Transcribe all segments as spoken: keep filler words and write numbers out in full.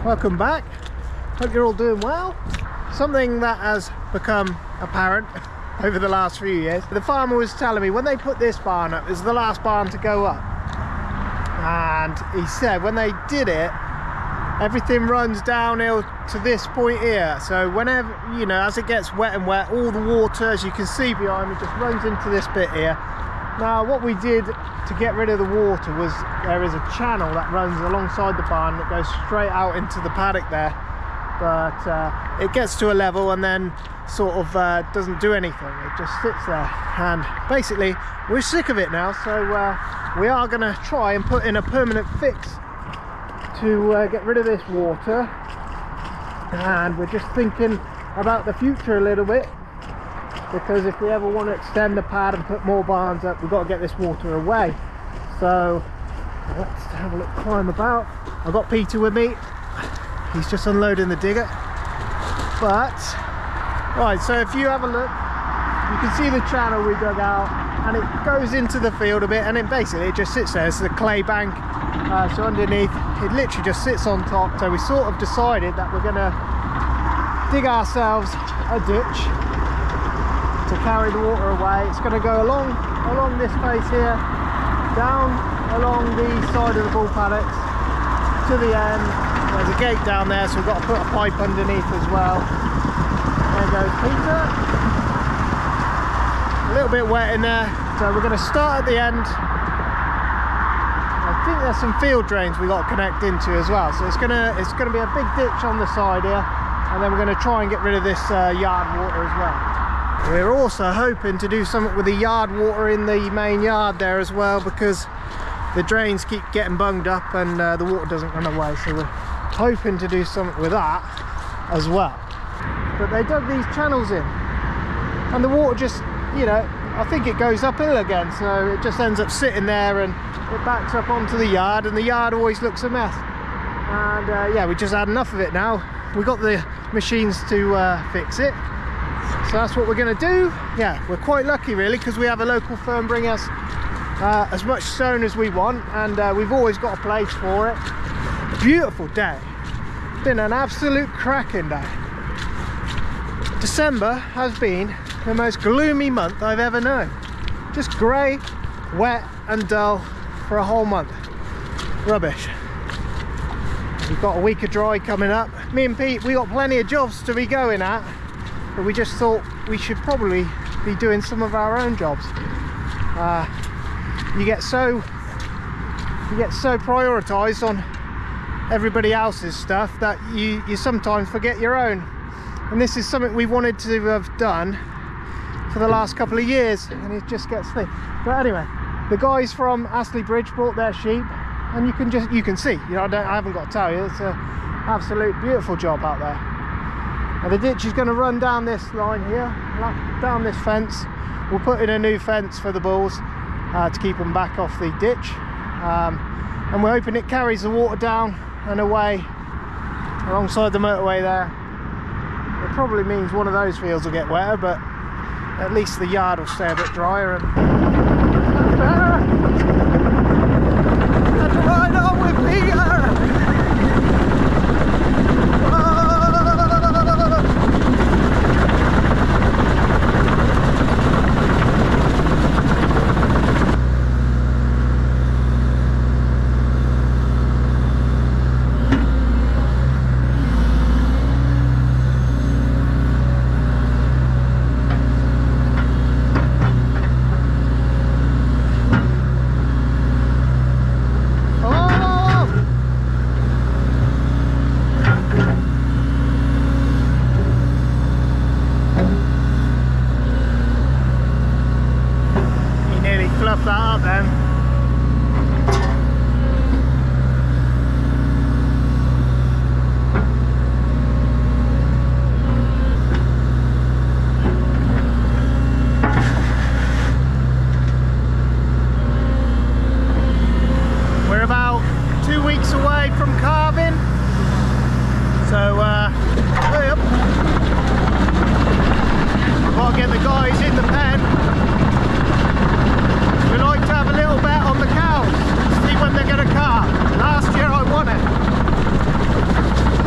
welcome back. Hope you're all doing well. Something that has become apparent over the last few years. The farmer was telling me when they put this barn up, it was the last barn to go up. And he said when they did it, everything runs downhill to this point here. So whenever, you know, as it gets wet and wet, all the water, as you can see behind me, just runs into this bit here. Now what we did to get rid of the water was, there is a channel that runs alongside the barn that goes straight out into the paddock there, but uh, it gets to a level and then sort of uh, doesn't do anything. It just sits there, and basically we're sick of it now, so uh, we are going to try and put in a permanent fix to uh, get rid of this water. And we're just thinking about the future a little bit, because if we ever want to extend the pad and put more barns up, we've got to get this water away. So let's have a look, climb about. I've got Peter with me, he's just unloading the digger. But right, so if you have a look, you can see the channel we dug out, and it goes into the field a bit, and it basically it just sits there. It's a clay bank, uh, so underneath it literally just sits on top. So we sort of decided that we're going to dig ourselves a ditch to carry the water away. It's going to go along along this face here, down along the side of the bull paddocks to the end. There's a gate down there, so we've got to put a pipe underneath as well. There goes Peter. A little bit wet in there, so we're going to start at the end. I think there's some field drains we got to connect into as well, so it's gonna it's gonna be a big ditch on the side here, and then we're going to try and get rid of this uh, yard water as well. We're also hoping to do something with the yard water in the main yard there as well, because the drains keep getting bunged up and uh, the water doesn't run away, so we're hoping to do something with that as well. But they dug these channels in, and the water just, you know, I think it goes uphill again, so it just ends up sitting there and it backs up onto the yard, and the yard always looks a mess. And uh, yeah, we just had enough of it now. We got the machines to uh, fix it, so that's what we're going to do. Yeah, we're quite lucky really, because we have a local firm bring us uh, as much stone as we want, and uh, we've always got a place for it. Beautiful day, been an absolute cracking day. December has been the most gloomy month I've ever known. Just grey, wet and dull for a whole month. Rubbish. We've got a week of dry coming up. Me and Pete, we got plenty of jobs to be going at, but we just thought we should probably be doing some of our own jobs. Uh, you get so you get so prioritised on everybody else's stuff that you, you sometimes forget your own. And this is something we wanted to have done for the last couple of years, and it just gets thick. But anyway, the guys from Astley Bridge brought their sheep, and you can just you can see, you know, I, don't, I haven't got to tell you, it's an absolute beautiful job out there. Now the ditch is going to run down this line here, down this fence. We'll put in a new fence for the bulls uh, to keep them back off the ditch, um, and we're hoping it carries the water down and away alongside the motorway there. It probably means one of those fields will get wetter, but at least the yard will stay a bit drier. And and right on with Peter! Fluff that up then. We're about two weeks away from calving, so uh, hurry up. I've got to get the guys in the pen. We like to have a little bet on the cows, see when they're going to calve. Last year I won it.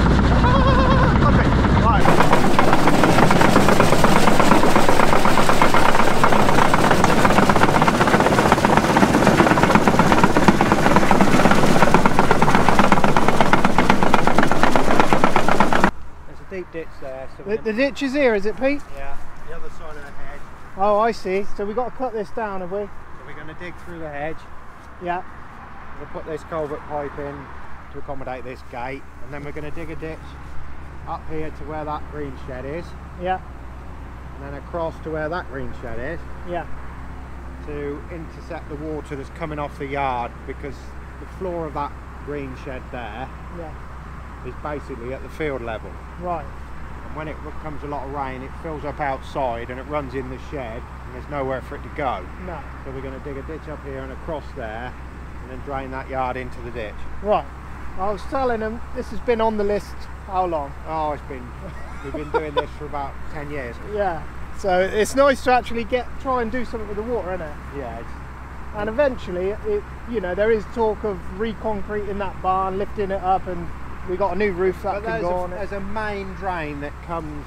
ditch there. So The, the ditch is here, is it, Pete? Yeah, the other side of the hedge. Oh, I see. So we've got to cut this down, have we? So we're going to dig through the hedge. Yeah. We'll put this culvert pipe in to accommodate this gate, and then we're going to dig a ditch up here to where that green shed is. Yeah. And then across to where that green shed is. Yeah. To intercept the water that's coming off the yard, because the floor of that green shed there Yeah. is basically at the field level. Right. And when it comes a lot of rain, it fills up outside and it runs in the shed, and there's nowhere for it to go. No. So we're going to dig a ditch up here and across there, and then drain that yard into the ditch. Right. I was telling them this has been on the list. How long? Oh, it's been we've been doing this for about ten years. Yeah. So it's nice to actually get try and do something with the water, isn't it? Yeah. It's, And eventually, it, you know, there is talk of re-concreting that barn, lifting it up, and we got a new roof that but can there's go a, on it. there's a main drain that comes.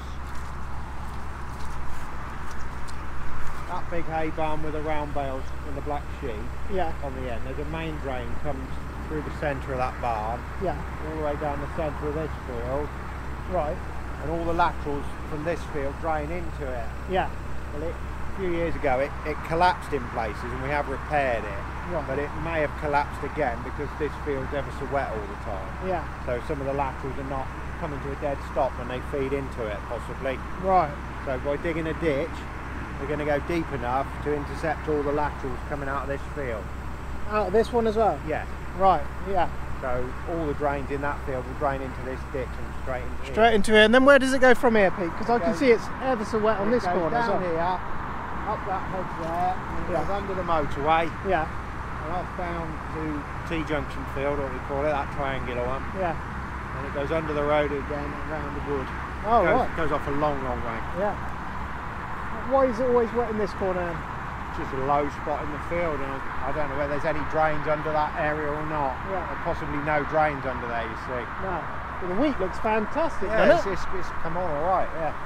That big hay barn with the round bales and the black sheep Yeah. on the end. There's a main drain comes through the centre of that barn, Yeah. all the way down the centre of this field, Right. and all the laterals from this field drain into it. Yeah. Well, it, a few years ago it, it collapsed in places, and we have repaired it. Right. But it may have collapsed again because this field's ever so wet all the time. Yeah. So some of the laterals are not coming to a dead stop when they feed into it, possibly. Right. So by digging a ditch, we're going to go deep enough to intercept all the laterals coming out of this field. Out of this one as well. Yes. Right. Yeah. So all the drains in that field will drain into this ditch and straight into Straight here. into here, and then where does it go from here, Pete? Because I It can goes- see it's ever so wet on It this goes corner. down So. here, up that hedge there, and it Yeah. goes under the motorway, Yeah. and off down to T-junction field, or we call it, that triangular one. Yeah. And it goes under the road again and round the wood. Oh, goes, right. goes off a long, long way. Yeah. Why is it always wet in this corner then? It's just a low spot in the field, and I, I don't know whether there's any drains under that area or not. Yeah. Or possibly no drains under there, you see. No. But the wheat looks fantastic, Yeah, doesn't it's, it's, it's come on all right, yeah.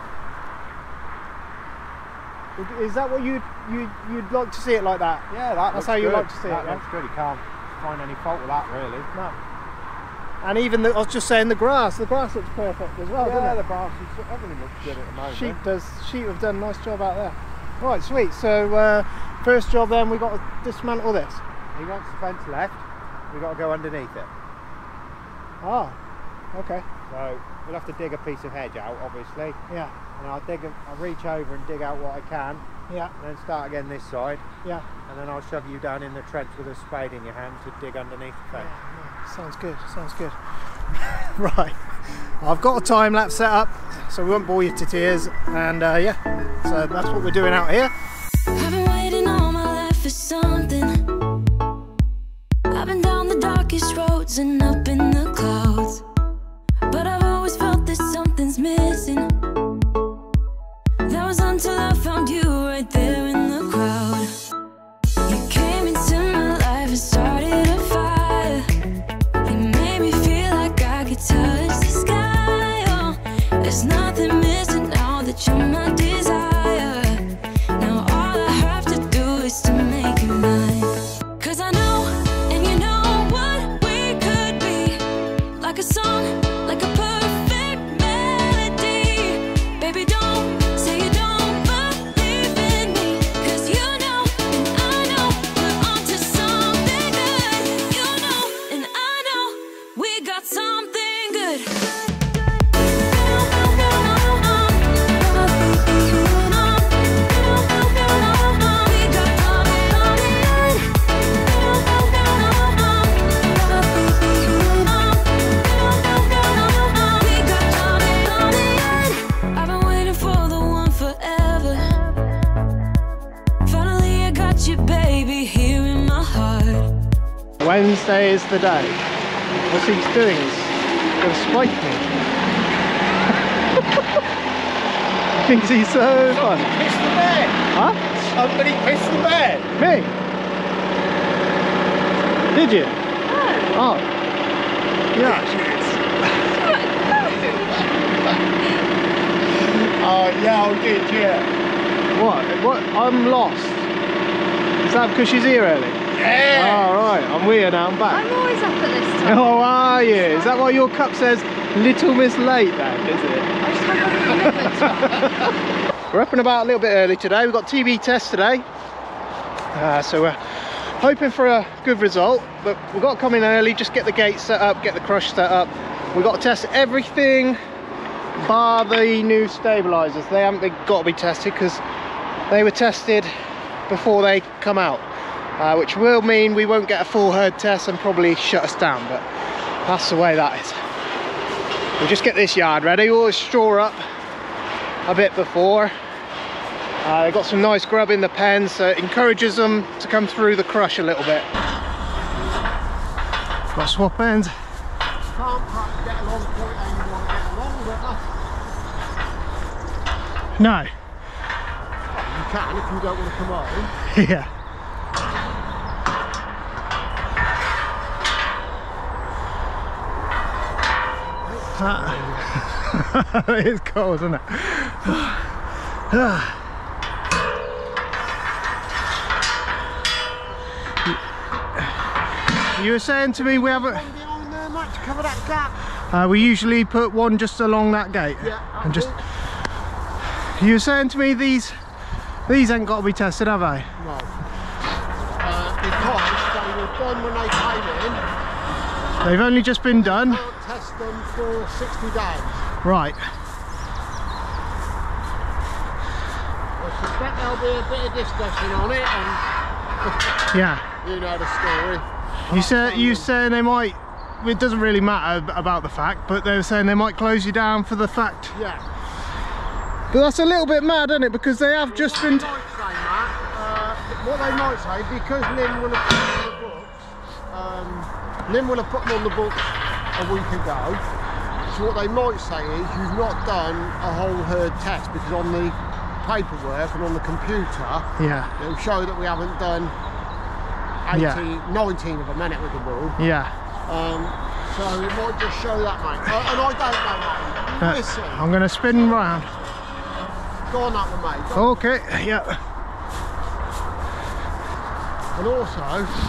it? Is that what you'd, you'd, you'd like to see it like that? Yeah, that That's looks how you good. like to see that it, yeah? looks good. You can't find any fault with that, really. No. And even, the, I was just saying, the grass, the grass looks perfect as well, yeah, doesn't the it? grass, is- everything looks good at the moment. Sheep does, sheep have done a nice job out there. Right, sweet. So uh, first job then, we got to dismantle this. He wants the fence left, we've got to go underneath it. Ah, okay. So we'll have to dig a piece of hedge out, obviously. Yeah, And I'll dig, a, I'll reach over and dig out what I can, yeah, and then start again this side, yeah. and then I'll shove you down in the trench with a spade in your hand to dig underneath the Yeah, fence. yeah. Sounds good, sounds good. Right, I've got a time lapse set up, so we won't bore you to tears, and uh, yeah, so that's what we're doing out here. I've been waiting all my life for something. I've been down the darkest roads and up in the clouds, but I've always felt that something's missing. That was until I found you right there in the crowd. You came into my life and started a fire. You made me feel like I could touch the sky. Oh, there's nothing missing now that you're my desire. Now all I have to do is to make you mine. 'Cause I know, and you know what we could be. Like a song, like a perfect melody. Baby, don't say you don't believe in me. 'Cause you know, and I know, we're onto something good. You know, and I know, we got something good. I've been waiting for the one forever. Finally I got you, baby, here in my heart. Wednesday is the day. What's he doing? He's going to spike me. He thinks he's so fun. Pissed the bed! Huh? Somebody pissed the bed! Me? Did you? Oh. Yeah. Oh, yeah, I did, yeah. What? What? I'm lost. Is that because she's here early? Yeah! Alright, I'm weird now, I'm back. I'm always up at this time. Oh, are you? Is that why your cup says Little Miss Late then, is it? I just have other commitments. We're up and about a little bit early today. We've got T V test today. Uh, so we're hoping for a good result, but we've got to come in early, just get the gate set up, get the crush set up. We've got to test everything bar the new stabilisers. They haven't been, got to be tested because they were tested before they come out, uh, which will mean we won't get a full herd test and probably shut us down, but that's the way that is. We'll just get this yard ready. We'll straw up a bit before. Uh, they've got some nice grub in the pen, so it encourages them to come through the crush a little bit. Got swap ends. Can't quite get along the point how you want to get along, but No. you can if you don't want to come home. Yeah. That it is cold, isn't it? You were saying to me we haven't. One behind there, mate, to cover that gap. Uh, we usually put one just along that gate. Yeah, and just. You were saying to me these these ain't got to be tested, have they? No. Uh, because they were done when they came in. They've only just been done. Can't test them for sixty days. Right. I suspect there'll be a bit of discussion on it, and Yeah. you know the story. You said you saying they might. It doesn't really matter about the fact, but they were saying they might close you down for the fact. Yeah. But that's a little bit mad, isn't it? Because they have just been. They might say that. Uh, what they might say, because Lynn will have put them on the books. Um, Lynn will have put them on the books a week ago. So what they might say is you've not done a whole herd test, because on the paperwork and on the computer, Yeah. it'll show that we haven't done eighteen, Yeah. nineteen of them in it with the bull. Yeah. Um, so it might just show that, mate. Uh, and I don't know, mate. Uh, We'll see. I'm going to spin round. Go on that one, mate. Go. Okay. Yeah. And also,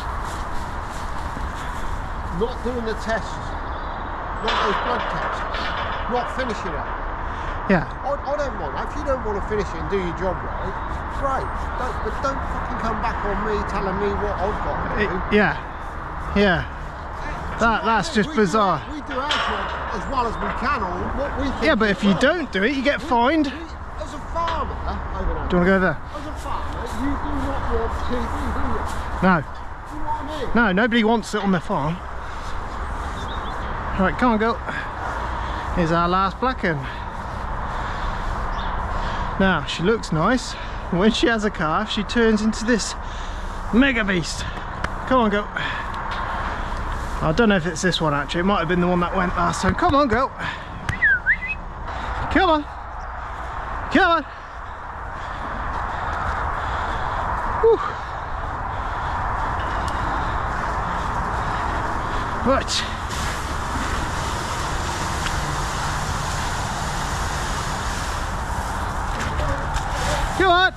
not doing the tests, not those blood tests, not finishing it. Yeah. I, I don't mind that. If you don't want to finish it and do your job right, great. Don't, but don't fucking come back on me telling me what I've got to do. It- yeah. Yeah. That that's just we bizarre. Do, we do our job as well as we can on what we think. Yeah, but is if you right. don't do it, you get fined. We, as a farmer, over there, Do you want to go there? as a farmer, you do not want T V, do you? No. Do you know what I mean? No, nobody wants it on their farm. Right, come on, go. Here's our last black hen. Now, she looks nice. When she has a calf, she turns into this mega beast. Come on, go. I don't know if it's this one actually. It might have been the one that went last time. Come on, go. Come on. Come on. Whew. Right. Come on.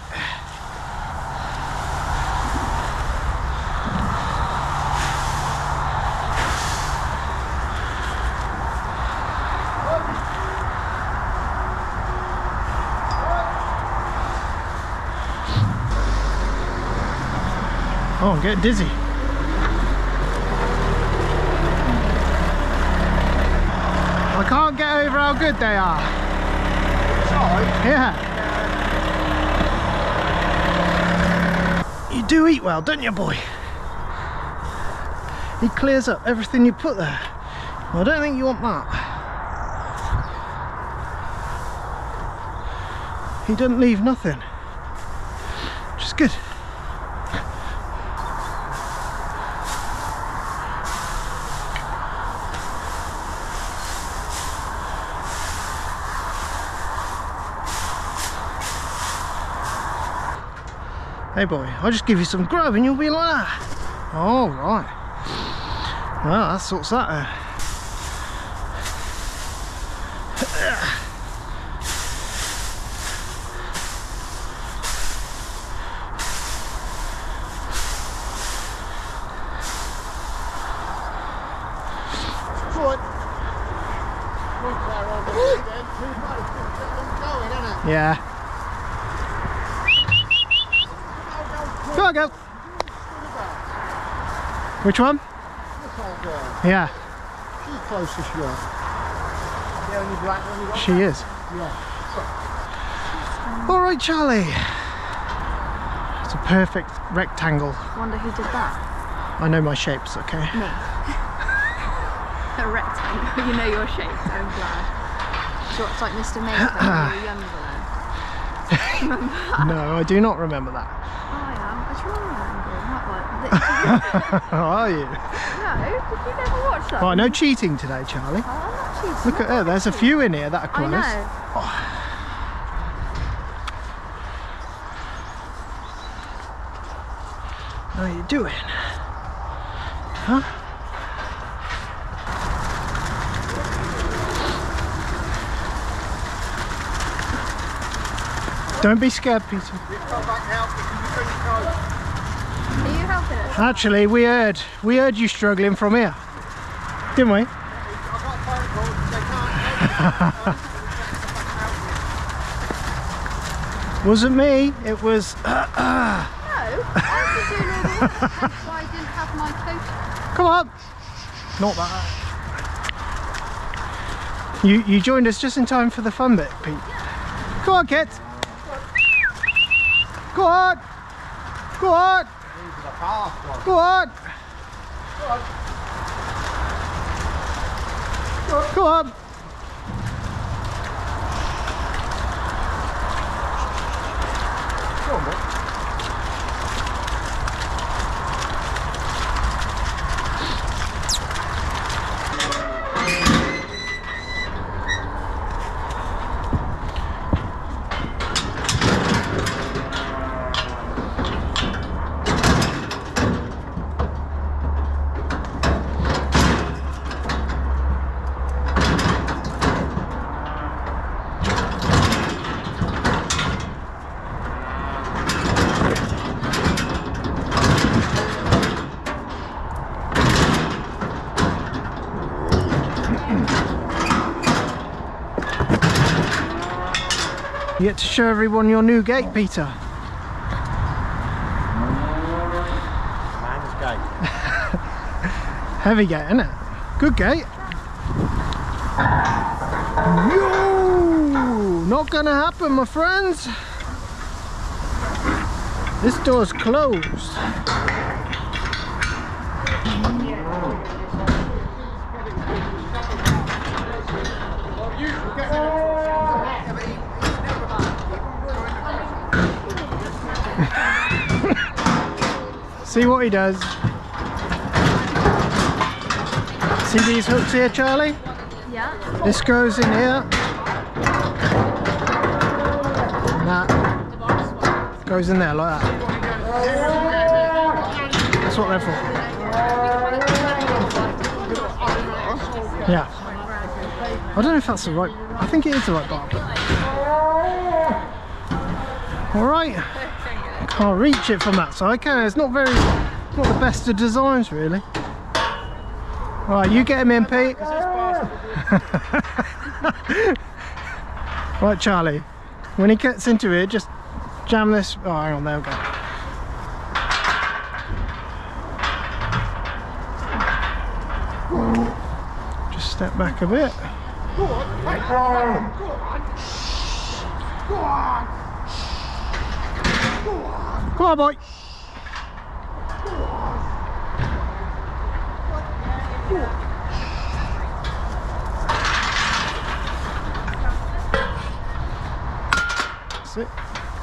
Oh, I'm getting dizzy. I can't get over how good they are. Yeah. You do eat well, don't you, boy? He clears up everything you put there. Well, I don't think you want that. He doesn't leave nothing. Which is good. Hey boy, I'll just give you some grub and you'll be like that. All right. Well, that sorts that out. Yeah. Go on, go. Which one? Yeah. She's closest, yeah. The only black one you got? She is. Yeah. All right, Charlie. It's a perfect rectangle. Wonder who did that? I know my shapes, okay? Me. A rectangle. You know your shape, I'm glad. So it's like Mister Maker when you were younger then. Remember that? No, I do not remember that. Oh, I am. I try and remember. Not like How are you? No, did you never watch that? Oh, no cheating today, Charlie. Oh, I'm not cheating. Look at her, there's a few in here that are I close. know. How are you doing? Huh? Don't be scared, Peter. Are you helping us? Actually, we heard, we heard you struggling from here, didn't we? Wasn't me, it was... No, I was doing all the work. That's why I didn't have my coat. Come on! Not that. You, you joined us just in time for the fun bit, Pete. Come on, kids! Go on! Go on! Go on! Go on! You get to show everyone your new gate, Peter. Man's gate. Heavy gate, isn't it? Good gate. Yo! Not gonna happen, my friends. This door's closed. See what he does. See these hooks here, Charlie? Yeah. This goes in here. And that goes in there like that. That's what they're for. Yeah. I don't know if that's the right... I think it is the right bar. Alright. Can't reach it from that side, can I? It's not very... not the best of designs, really. Alright, you get him in, Pete. Right, Charlie. When he gets into it, just jam this... Oh, hang on, there we go. Just step back a bit. Go on, go on, go on. Go on. Go on. Come on, boy. That's it.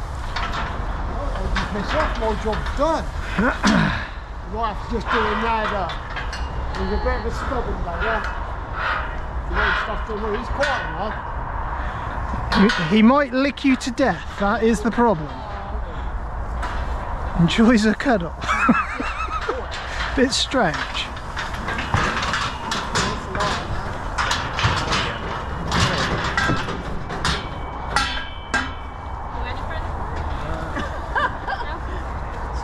I'll piss off, my job's done. Wife's just doing that. He's a bit of a stubborn bugger. The way stuff to me, he's quiet enough. He he might lick you to death, that is the problem. Enjoys a cuddle. Bit strange.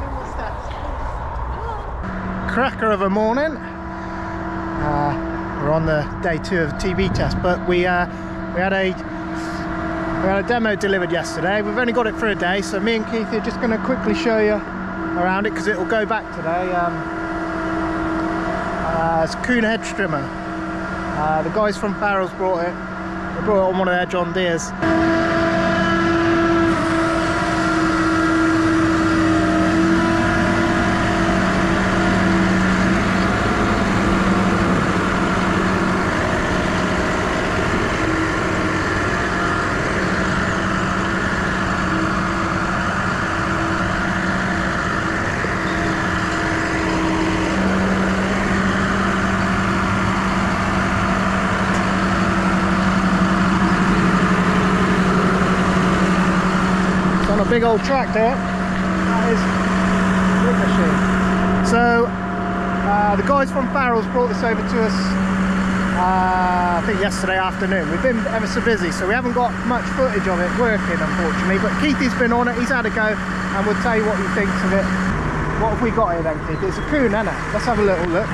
Cracker of a morning. Uh, we're on the day two of the T B test. But we uh, we had a we had a demo delivered yesterday. We've only got it for a day, so me and Keith are just going to quickly show you around it because it will go back today. Um, uh, it's a Kuhn head trimmer. Uh, the guys from Farrell's brought it. They brought it on one of their John Deeres. Big old tractor. That is a big machine. So uh, the guys from Farrell's brought this over to us uh, I think yesterday afternoon. We've been ever so busy, so we haven't got much footage of it working, unfortunately, but Keithy's been on it, he's had a go, and we'll tell you what he thinks of it. What have we got here then, Keith? It's a Kuhn, isn't it? Let's have a little look.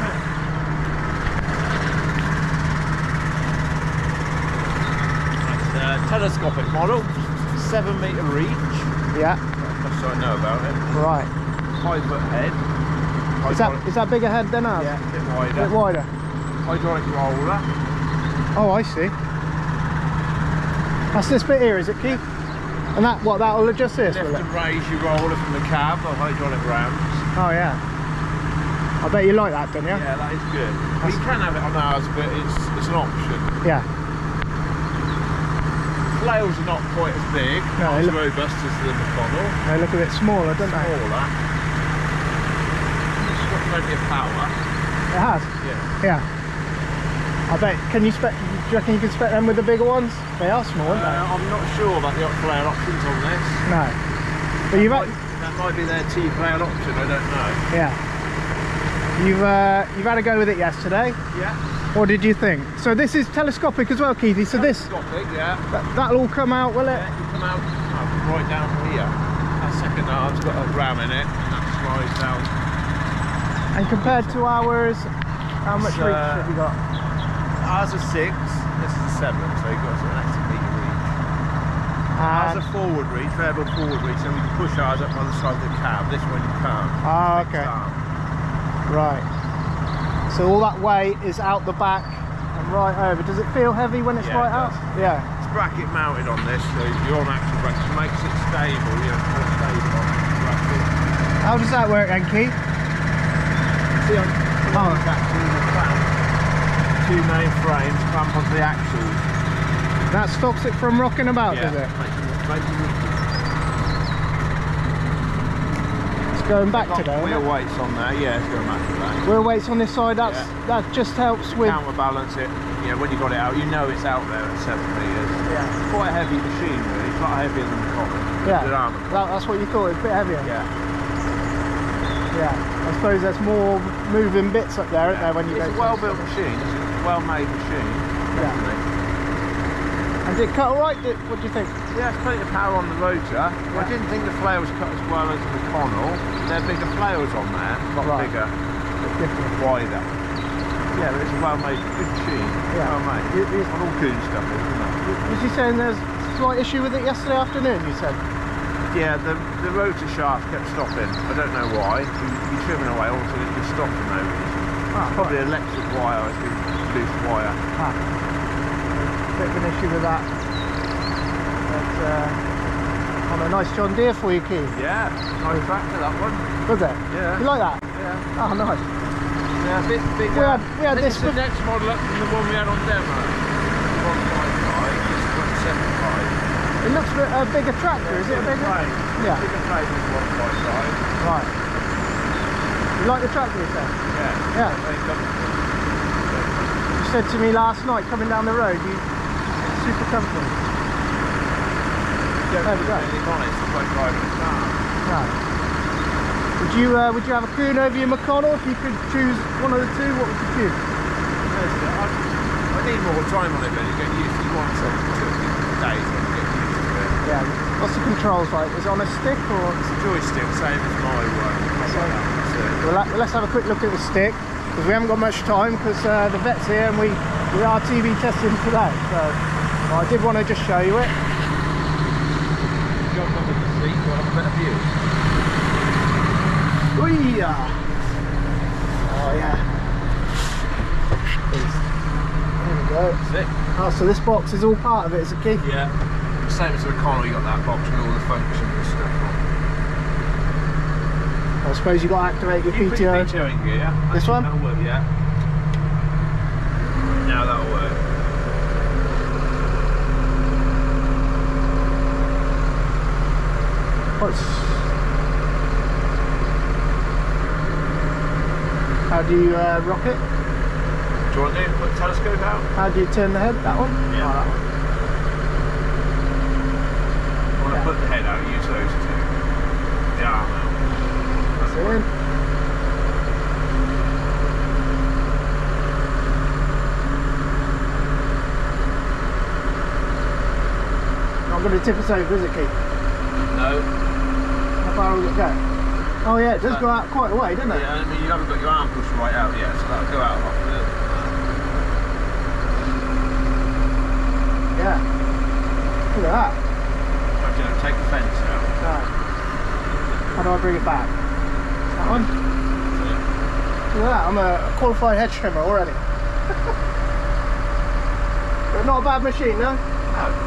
It's a telescopic model, seven metre reach. Yeah. That's what I know about it. Right. Five foot head. Is that, is that bigger head than ours? Yeah, a bit wider. A bit wider. Hydraulic roller. Oh, I see. That's this bit here, is it, Keith? And that, what, that'll adjust this, Lift will it? and raise your roller from the cab, or hydraulic rams. Oh, yeah. I bet you like that, don't you? Yeah, that is good. Well, you can have it on ours, but it's, it's an option. Yeah. Flails are not quite as big, No, not as look- robust as the McConnell. They look a bit smaller, don't they? Smaller. It's got plenty of power. It has? Yeah. Yeah. I bet, can you spec, do you reckon you can spec them with the bigger ones? They are small, aren't Uh, I'm not sure about the flail options on this. they? No. But you've Might, had, that might be their T-flail option, I don't know. yeah. You've, uh, you've had a go with it yesterday. Yeah. What did you think? So this is telescopic as well, Keithy, so this, Telescopic, yeah. that, that'll all come out, will it? Yeah, you come out oh, right down here. That second arm's got a ram in it, and that slides down. And compared to ours, how much It's, reach uh, have you got? Ours are six, this is a seven, so you've got an extra metre reach. Ours And, are forward reach, variable forward reach, so we can push ours up on the side of the cab. This one you can't. ah, Fixed okay. arm. Right. So all that weight is out the back and right over. Does it feel heavy when it's Yeah, right it out? does. Yeah. It's bracket mounted on this, so you're on action bracket, which makes it stable, you know, more stable on action bracket. How does that work then, Keith? See, on Oh. the actually the clamp, two main frames clamp onto the axles. That stops it from rocking about, does it? makes it- makes it- It's going back got today. isn't wheel it? weights on there, yeah, it's going back to that. Wheel weights on this side, that's, Yeah. that just helps with... Counterbalance it, you know, when you got it out, you know it's out there at seven metres. Yeah. It's quite a heavy machine, really. It's a lot heavier than the common. Yeah, The armour. that, that's what you thought, it's a bit heavier. Yeah. Yeah. I suppose there's more moving bits up there, isn't there, when you It's go... a well-built machine. It's a well-made machine. Yeah. Definitely. And did it cut all right? Did, what do you think? Yeah, it's plenty of power on the rotor. I didn't think the flails cut as well as the Connell. There are bigger flails on there, a lot Right. bigger, It's different. wider. Yeah, but it's a well-made, good machine. Yeah. Well-made. You- you- On all Kuhn stuff, isn't it? Was you saying there's a slight issue with it yesterday afternoon, you said? Yeah, the, the rotor shaft kept stopping. I don't know why. You, you're trimming away, all of a sudden it just stopped for no reason. Ah, It's probably electric wire, it's been loose wire. Ah. Bit of an issue with that. But, uh, on a nice John Deere for you, Keith. Yeah, nice tractor that one. Was it? Yeah. You like that? Yeah. Oh, nice. Yeah, a bit bigger. We had- we had I think this it's the for- next model up from the one we had on demo. one fifty-five, this is one seventy-five. It looks a, a bigger tractor, is it a bigger? Frame. Yeah. Bigger frame than one fifty-five. Right. You like the tractor, you said? Yeah. Yeah. Very comfortable. You said to me last night, coming down the road, you super comfortable. Don't There we go. put anything on it, it's just like driving a car. Right. Would you, uh, would you have a Kuhn over your McConnell if you could choose one of the two? What would you choose? I, I need more time on it, but you get used to it. You want some two or three days to get used to it. Yeah. What's the controls like? Is it on a stick or? It's a joystick, same as my one. Not like that, that's it. Well, let- let's have a quick look at the stick. because we haven't got much time because uh, the vet's here and we, we are T B testing today. So well, I did want to just show you it. Jump under the seat, we'll have a better view. Whee! Oh yeah. There we go. That's it. Oh, so this box is all part of it, is it, Keith? Yeah. Same as the Recon, you got that box with all the functions and stuff on. I suppose you got to activate your You P T O. put your P T O in gear, yeah? This one? That'll work, yeah. Now that'll work. What's... How do you uh, rock it? Do you want to put the telescope out? How do you turn the head? That one? Yeah. Oh, that one. I want to Yeah. put the head out, use those two. The arm out. That's it in. Not going to tip us over, is it, Keith? No. How far will it go? Oh yeah, it does go out quite a way, doesn't it? Yeah, I mean you haven't got your arm pushed right out yet, so that'll go out off the... Yeah. Look at that. Right, you know, take the fence out. Right. How do I bring it back? That one? Look at that, I'm a qualified hedge trimmer already. But not a bad machine, no? No.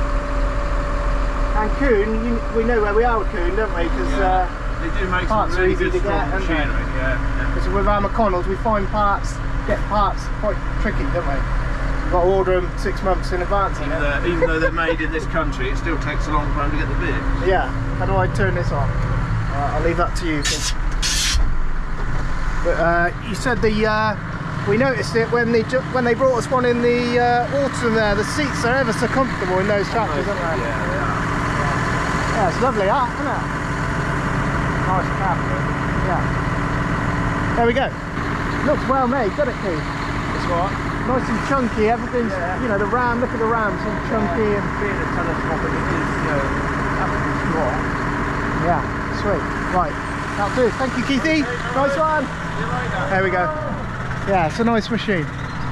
And Kuhn, you, we know where we are with Kuhn, don't we? Because Yeah. uh, They do make parts some are really easy good to strong get, aren't they? machinery, yeah. Because with our McConnells, we find parts, get parts quite tricky, don't we? We've got to order them six months in advance. Even, innit? though, even though they're made in this country, it still takes a long time to get the bit. Yeah. How do I turn this on? Uh, I'll leave that to you. Keith. But uh, you said the uh, we noticed it when they ju- when they brought us one in the uh, autumn. There, the seats are ever so comfortable in those tractors, aren't they? Yeah, they are. Yeah, it's lovely, that, isn't it? Nice cab. Yeah. There we go. Looks well made, doesn't it, Keith? That's right. Nice and chunky. Everything's, Yeah. you know, the ram. Look at the ram, so chunky and Being a telescopic, it is, you know, absolutely strong. yeah, sweet. Right, that'll do. Thank you, Keithy. Nice one. See you later. There we go. Yeah, it's a nice machine.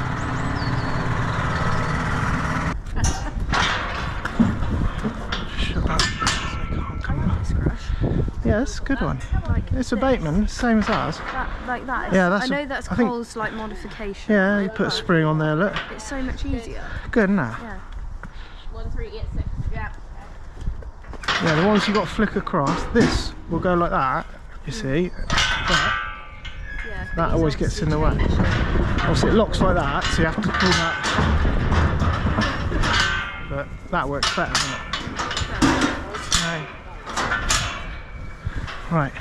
Shut up. Yeah, it's a good one. Like It's a this. Bateman, same as ours. That, like that. Yeah, that's I a- know that's I think- Cole's like modification. Yeah, you right? put a But spring on there, look. It's so much easier. Good, isn't it? Yeah. One three eight six. Yeah. Yeah, the ones you got to flick across, this will go like that, you see. But Yeah. but that he's always gets in the way. obviously changed. Obviously it locks like that, so you have to pull that. But that works better, doesn't it? Okay. Right.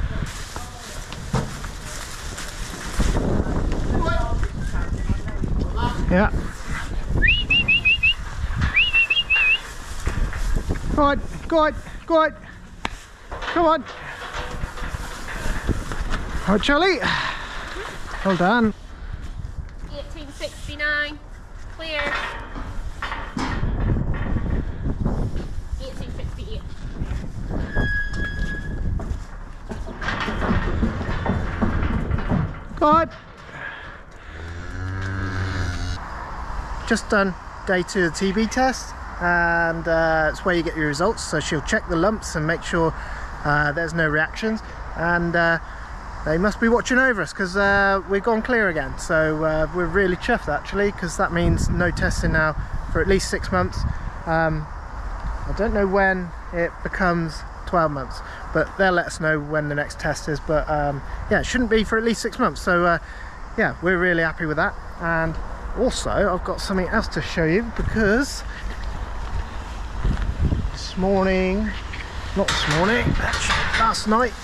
Yeah. Go on, go on, go on. Come on. All right, Charlie. Well done. Eighteen sixty nine. Clear. Eighteen sixty eight. Go on. Just done day two of the T B test, and uh, it's where you get your results. So she'll check the lumps and make sure uh, there's no reactions, and uh, they must be watching over us because uh, we've gone clear again. So uh, we're really chuffed actually, because that means no testing now for at least six months. Um, I don't know when it becomes twelve months, but they'll let us know when the next test is. But um, yeah, it shouldn't be for at least six months. So uh, yeah, we're really happy with that. And also, I've got something else to show you, because this morning, not this morning, actually last night,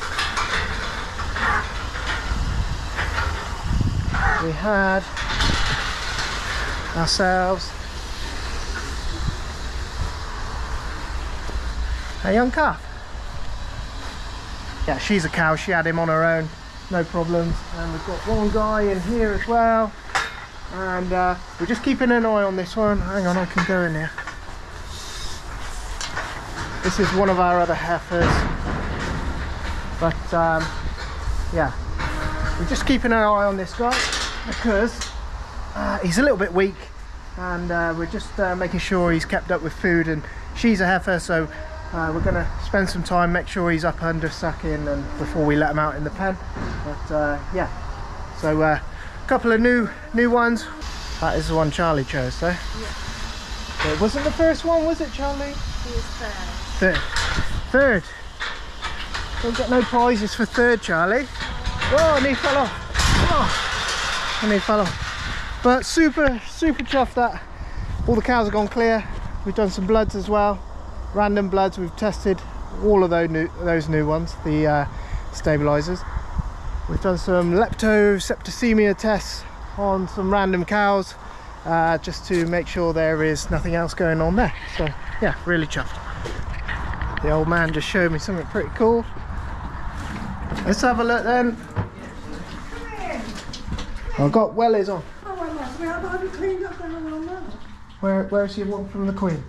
we had ourselves a young calf. Yeah, she's a cow. She had him on her own, no problems. And we've got one guy in here as well. And uh, we're just keeping an eye on this one. Hang on, I can go in here. This is one of our other heifers. But um, yeah, we're just keeping an eye on this guy because uh, he's a little bit weak, and uh, we're just uh, making sure he's kept up with food. And she's a heifer, so uh, we're going to spend some time, make sure he's up under sucking and before we let him out in the pen. But uh, yeah, so a uh, couple of new new ones. That is the one Charlie chose, though. Yeah. So it wasn't the first one, was it, Charlie? He was third. Third. Third. Don't get no prizes for third, Charlie. Oh, and he fell off. Oh, and he fell off. But super, super chuffed that all the cows have gone clear. We've done some bloods as well. Random bloods. We've tested all of those new, those new ones, the uh, stabilizers. We've done some leptosepticemia tests on some random cows, uh, just to make sure there is nothing else going on there. So yeah, really chuffed. The old man just showed me something pretty cool. Let's have a look then. I've got wellies on. Oh, well, that's where I've already cleaned up and all now. Where, where's your one from the Queen?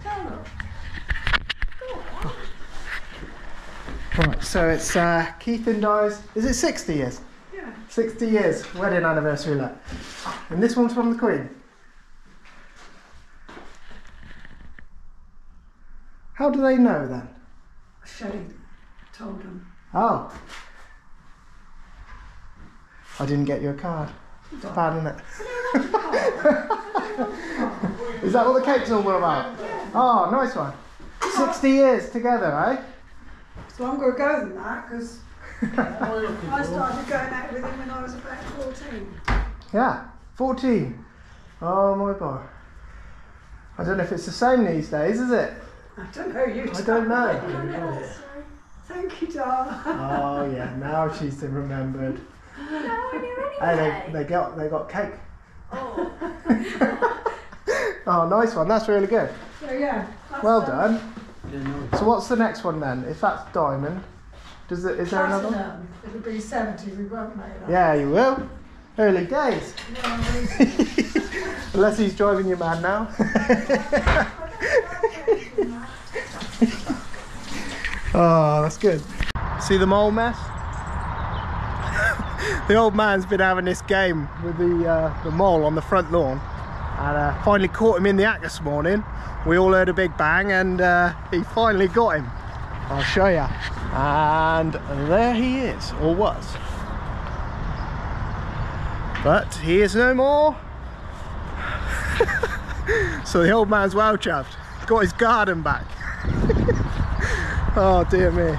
Right, so it's uh, Keith and Di's, is it sixty years? Yeah. sixty years, wedding anniversary, look. And this one's from the Queen. How do they know then? Shelley told them. Oh. I didn't get you a card. It's bad, isn't it? Is that what the cake's all about? Oh, nice one. sixty years together, eh? It's longer ago than that, because I started going out with him when I was about fourteen. Yeah, fourteen. Oh my boy. I don't know if it's the same these days, is it? I don't know, you I don't know. Thank you, darling. Oh yeah, now she's remembered. No, I knew Hey, anyway. they, they got they got cake. Oh. Oh, nice one. That's really good. So yeah. that's, Well um, done. So what's the next one then? If that's diamond, does it? Is there another one? platinum. It'll be seventy, we won't make that. Yeah, you will. Early days. No, we- Unless he's driving you mad now. Oh, that's good. See the mole mess? The old man's been having this game with the uh, the mole on the front lawn, and uh, finally caught him in the act this morning. We all heard a big bang, and uh, he finally got him. I'll show you. And there he is, or was. But he is no more. So the old man's well chuffed. Got his garden back. Oh dear me.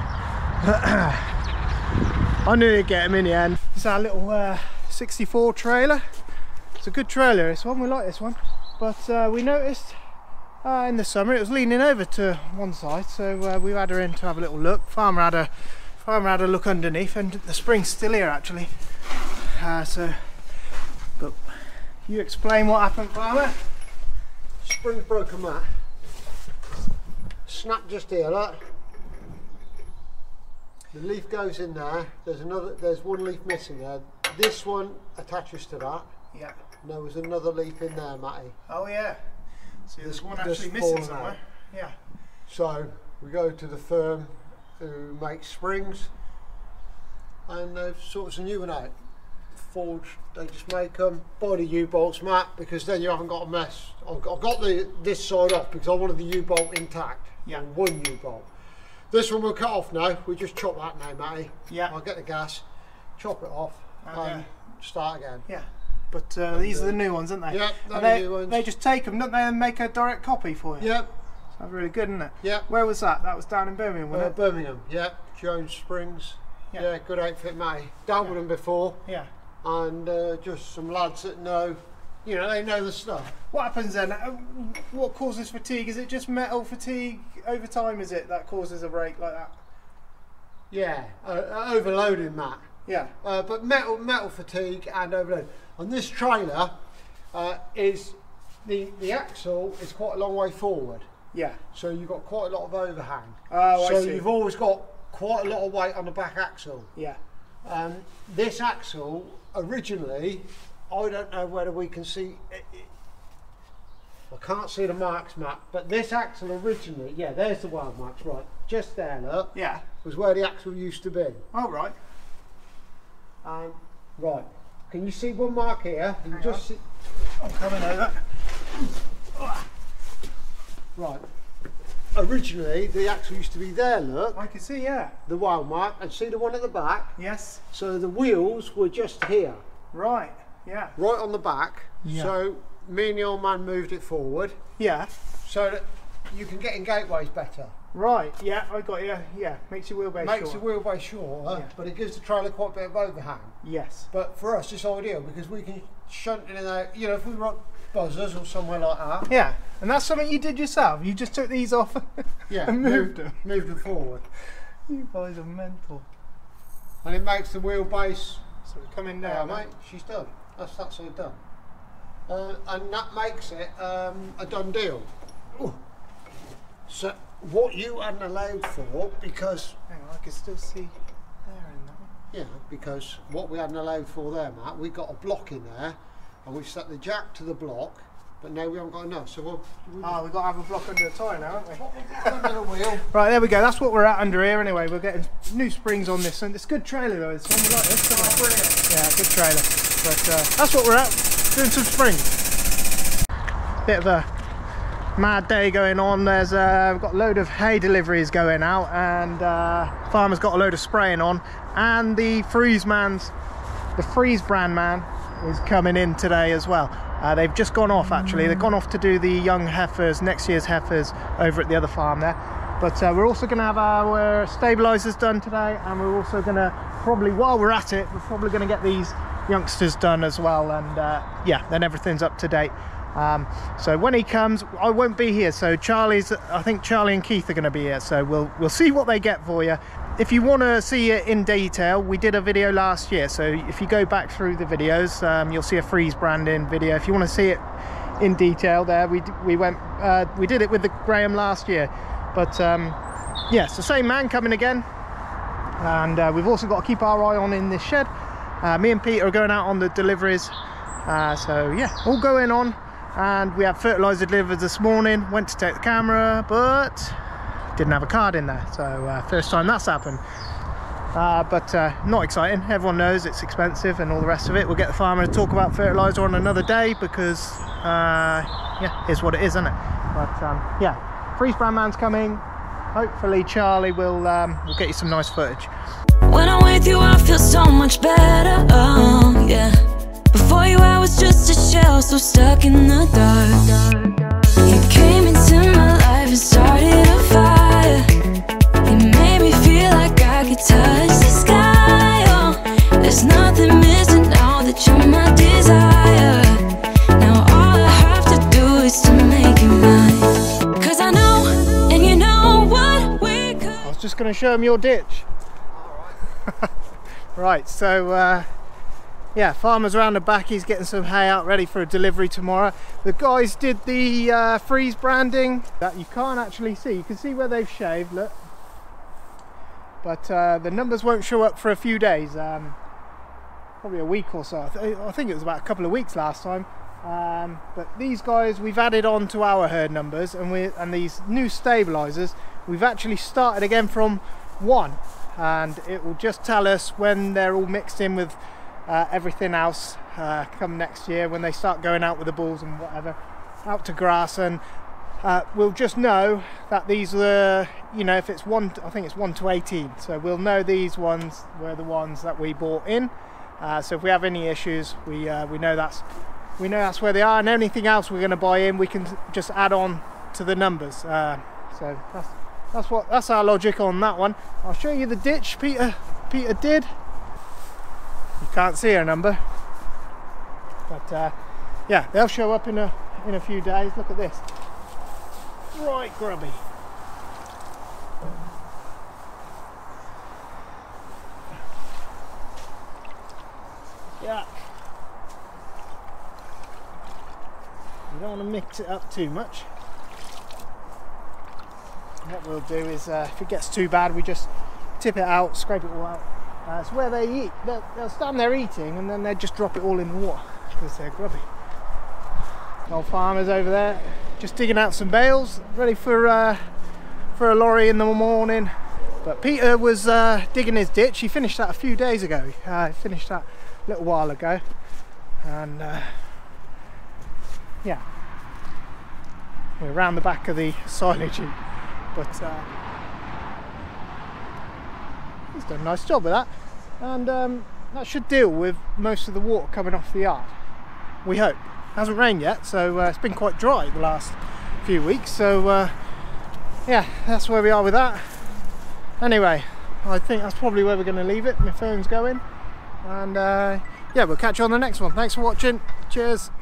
I knew he'd get him in the end. It's our little uh, sixty-four trailer. It's a good trailer, this one. We like this one. But uh, we noticed uh, in the summer it was leaning over to one side, so uh, we had her in to have a little look. Farmer had a farmer had a look underneath, and the spring's still here actually. Uh, so, but you explain what happened, Farmer. Spring's broken, Matt. Snap just here, look. The leaf goes in there. There's another. There's one leaf missing there. This one attaches to that. Yeah. And there was another leaf in there, Matty. Oh yeah. See, there's one Just actually missing fallen somewhere. out. Yeah. So we go to the firm who makes springs, and they've sorted a new one out. Forged. They just make them. Buy the U-bolts, Matt, because then you haven't got a mess. I've got, I've got the this side off because I wanted the U-bolt intact. Yeah. And one U-bolt. This one we'll cut off now. We just chop that now, Matty. Yeah. I'll get the gas, chop it off, Okay. and start again. Yeah. But uh, these are the new ones, aren't they? Yeah, they're And the they, new ones. they just take them, don't they, and make a direct copy for you? Yep. That's really good, isn't it? Yep. Where was that? That was down in Birmingham, Uh, wasn't it? Birmingham. Yep. Jones Springs. Yeah. Yeah. Good outfit, Matty. Dealt with them before, Yeah. and uh, just some lads that know, you know, they know the stuff. What happens then? Uh, What causes fatigue? Is it just metal fatigue over time, is it, that causes a break like that? Yeah. Uh, uh, overloading, Matt. Yeah. Uh, but metal metal fatigue and overload. On this trailer, uh, is the the axle is quite a long way forward, Yeah. so you've got quite a lot of overhang. Oh, so I see. you've always got quite a lot of weight on the back axle. Yeah. Um, this axle originally, I don't know whether we can see. It, it, I can't see the marks, Matt. But this axle originally, yeah, there's the wild marks, right? Just there, look, Yeah. was where the axle used to be. Oh, right. Um, Right. Can you see one mark here? You Hang just on. see. I'm coming over. Right. Originally, they actually used to be there, look. I can see, yeah. The wild mark, and see the one at the back? Yes. So the wheels were just here. Right, yeah. Right on the back. Yeah. So me and the old man moved it forward Yeah. so that you can get in gateways better. Right, yeah, I got you. Yeah, makes your wheelbase Makes short. the wheelbase shorter, Yeah. but it gives the trailer quite a bit of overhang. Yes. But for us, it's ideal because we can shunt in and out. You know, if we were at Buzzers or somewhere like that. Yeah, and that's something you did yourself. You just took these off Yeah, and moved them. Moved them forward. You guys are mental. And it makes the wheelbase. So we're coming Yeah, down. mate, she's done. That's that's all done. Uh, and that makes it um, a done deal. Ooh. So what you hadn't allowed for, because Hang on, I can still see there in that one. yeah, because what we hadn't allowed for there, Matt, we got a block in there, and we set the jack to the block, but now we haven't got enough. So we'll, we'll Oh, we've got to have a block under the tyre now, haven't we? put the block under the wheel. Right, there we go. That's what we're at under here anyway. We're getting new springs on this, and it's a good trailer though. It's one we like this. Oh, brilliant. Yeah, good trailer. But uh, that's what we're at, doing some springs. Bit of a mad day going on. There's uh, we've got a load of hay deliveries going out, and uh, farmer's got a load of spraying on, and the freeze man's, the freeze brand man is coming in today as well. Uh, they've just gone off actually. They've gone off to do the young heifers, next year's heifers, over at the other farm there. But uh, we're also going to have our stabilisers done today, and we're also going to probably, while we're at it, we're probably going to get these youngsters done as well, and uh, yeah, then everything's up to date. Um, so when he comes, I won't be here. So Charlie's, I think Charlie and Keith are going to be here. So we'll we'll see what they get for you. If you want to see it in detail, we did a video last year. So if you go back through the videos, um, you'll see a freeze branding video. If you want to see it in detail, there we we went uh, we did it with the Graham last year. But um, yes, yeah, the same man coming again, and uh, we've also got to keep our eye on in this shed. Uh, me and Peter are going out on the deliveries. Uh, so yeah, all going on. And we had fertiliser delivered this morning, went to take the camera, but didn't have a card in there. So uh, first time that's happened. Uh, but uh, not exciting. Everyone knows it's expensive and all the rest of it. We'll get the farmer to talk about fertiliser on another day, because uh, yeah, it's what it is, isn't it? But um, yeah, freeze brand man's coming. Hopefully Charlie will um, will get you some nice footage. When I'm with you, I feel so much better. Oh, yeah. Before you, I was just a shell, so stuck in the dark. You came into my life and started a fire. You made me feel like I could touch the sky. Oh, there's nothing missing now that you're my desire. Now all I have to do is to make you mine. Cause I know, and you know what we could. I was just going to show him your ditch. Right, so uh, yeah, farmer's around the back. He's getting some hay out ready for a delivery tomorrow. The guys did the uh, freeze branding that you can't actually see. You can see where they've shaved, look. But uh, the numbers won't show up for a few days, um, probably a week or so. I, th I think it was about a couple of weeks last time. Um, but these guys, we've added on to our herd numbers, and we and these new stabilisers, we've actually started again from one, and it will just tell us when they're all mixed in with uh, everything else uh, come next year, when they start going out with the bulls and whatever, out to grass, and uh, we'll just know that these were, you know, if it's one, I think it's one to eighteen, so we'll know these ones were the ones that we bought in. Uh, so if we have any issues, we uh, we know that's we know that's where they are, and anything else we're going to buy in, we can just add on to the numbers. Uh, so that's that's what that's our logic on that one. I'll show you the ditch Peter Peter did. You can't see her number, but uh, yeah, they'll show up in a in a few days. Look at this, right grubby. Yeah. You don't want to mix it up too much. What we'll do is, uh, if it gets too bad, we just tip it out, scrape it all out. Uh, it's where they eat. They'll, they'll stand there eating, and then they just drop it all in the water because they're grubby. Old farmer's over there, just digging out some bales, ready for uh, for a lorry in the morning. But Peter was uh, digging his ditch. He finished that a few days ago. Uh, he finished that a little while ago, and uh, yeah, we're around the back of the silage heap, but uh, he's done a nice job with that, and um, that should deal with most of the water coming off the yard, we hope. It hasn't rained yet, so uh, it's been quite dry the last few weeks, so uh, yeah, that's where we are with that. Anyway, I think that's probably where we're going to leave it. My phone's going, and uh, yeah, we'll catch you on the next one. Thanks for watching. Cheers.